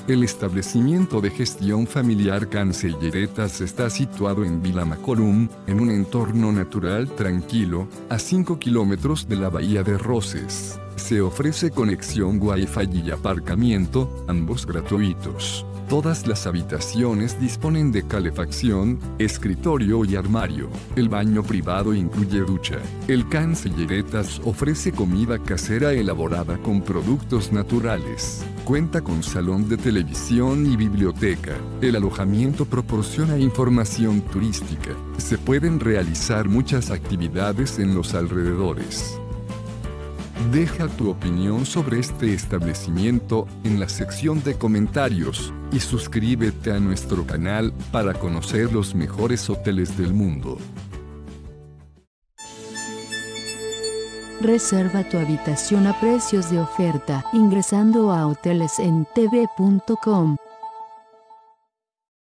El establecimiento de gestión familiar Cancelleretas está situado en Vilamacolum, en un entorno natural tranquilo, a 5 kilómetros de la bahía de Roces. Se ofrece conexión Wi-Fi y aparcamiento, ambos gratuitos. Todas las habitaciones disponen de calefacción, escritorio y armario. El baño privado incluye ducha. El Cancelleretas ofrece comida casera elaborada con productos naturales. Cuenta con salón de televisión y biblioteca. El alojamiento proporciona información turística. Se pueden realizar muchas actividades en los alrededores. Deja tu opinión sobre este establecimiento en la sección de comentarios y suscríbete a nuestro canal para conocer los mejores hoteles del mundo. Reserva tu habitación a precios de oferta ingresando a hotelesentv.com.